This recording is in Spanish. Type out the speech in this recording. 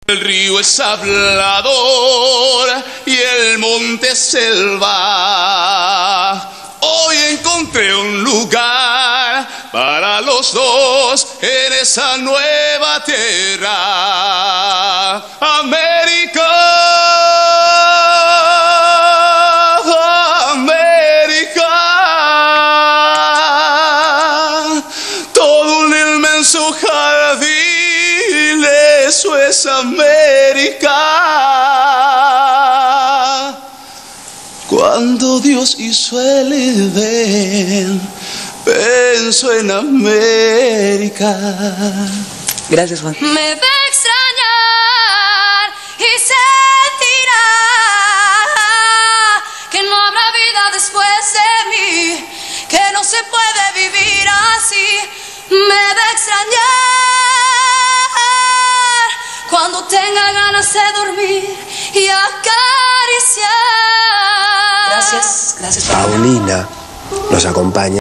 El río es hablador y el monte selva. Hoy encontré un lugar para los dos en esa nueva tierra. América, América. Todo un inmenso jardín, eso es América. Cuando Dios hizo el Edén, pensó en América. Gracias, Juan. Me va a extrañar y sentirá que no habrá vida después de mí, que no se puede vivir así. Me va a extrañar cuando tenga ganas de dormir y acariciar. Gracias, Paulina nos acompaña.